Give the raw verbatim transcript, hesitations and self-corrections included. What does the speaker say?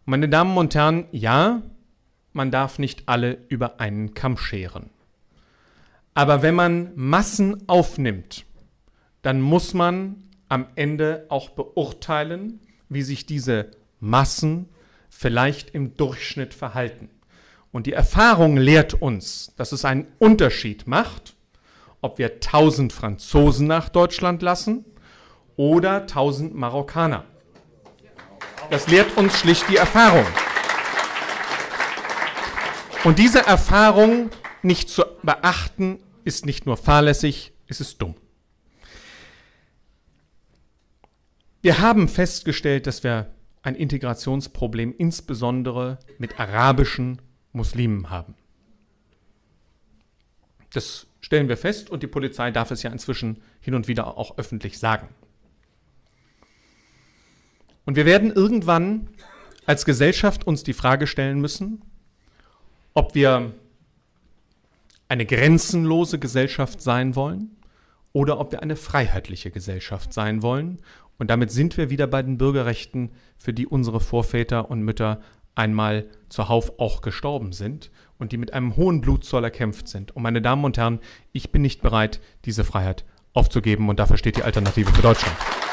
Und meine Damen und Herren, ja, man darf nicht alle über einen Kamm scheren. Aber wenn man Massen aufnimmt, dann muss man am Ende auch beurteilen, wie sich diese Massen vielleicht im Durchschnitt verhalten. Und die Erfahrung lehrt uns, dass es einen Unterschied macht, ob wir tausend Franzosen nach Deutschland lassen oder tausend Marokkaner. Das lehrt uns schlicht die Erfahrung. Und diese Erfahrung nicht zu beachten, ist nicht nur fahrlässig, es ist dumm. Wir haben festgestellt, dass wir ein Integrationsproblem insbesondere mit arabischen Muslimen haben. Das stellen wir fest und die Polizei darf es ja inzwischen hin und wieder auch öffentlich sagen. Und wir werden irgendwann als Gesellschaft uns die Frage stellen müssen, ob wir eine grenzenlose Gesellschaft sein wollen oder ob wir eine freiheitliche Gesellschaft sein wollen. Und damit sind wir wieder bei den Bürgerrechten, für die unsere Vorväter und Mütter einmal zuhauf auch gestorben sind und die mit einem hohen Blutzoll erkämpft sind. Und meine Damen und Herren, ich bin nicht bereit, diese Freiheit aufzugeben und dafür steht die Alternative für Deutschland.